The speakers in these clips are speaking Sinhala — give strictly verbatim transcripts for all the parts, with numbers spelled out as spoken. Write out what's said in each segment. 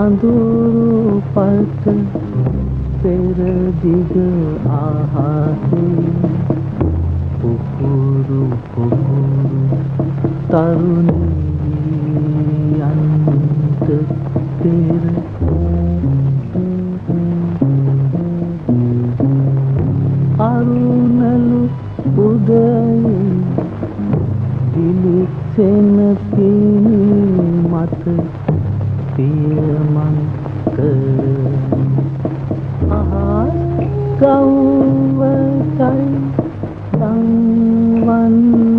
අඳුරු පල්ට පෙර දිග ආහසේ පුපුරු පුපුරු තරුණී අන්ත පෙර අරුණලු උදයේ දිලිසෙන පිණි මත පියමන් කර අහස් ගව්වටයි සංවන්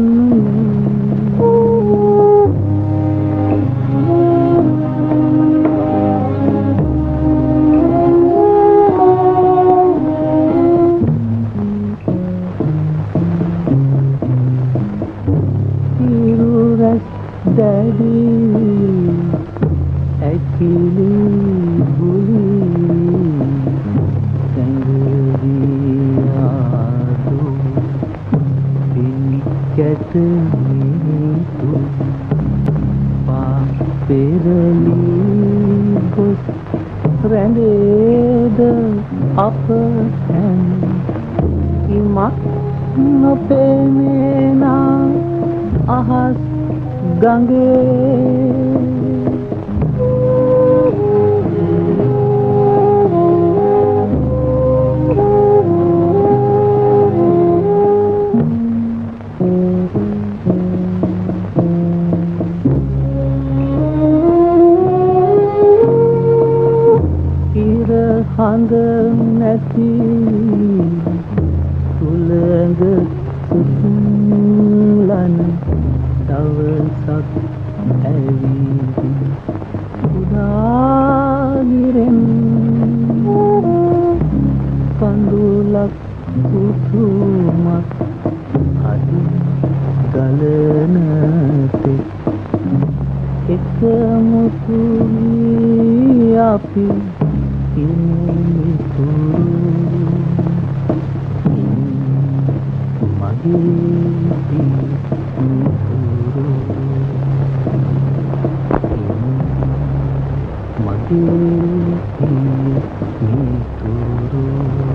Daddy, actually, bully, Sangria, do, picket me to, pa, perali, bus, rendered upper hand, ima, no penena, ahas. ගඟේ ඉර හඳ නැති සුළඟ සුසුම්ලන දවසක් ඇවිදි උදාගිරෙන් කඳුලක් කුසුමක් අඩි ගලන තෙක් එකමුතු වී අපි ඉනිතුරු මගේ Magiri, Mituru.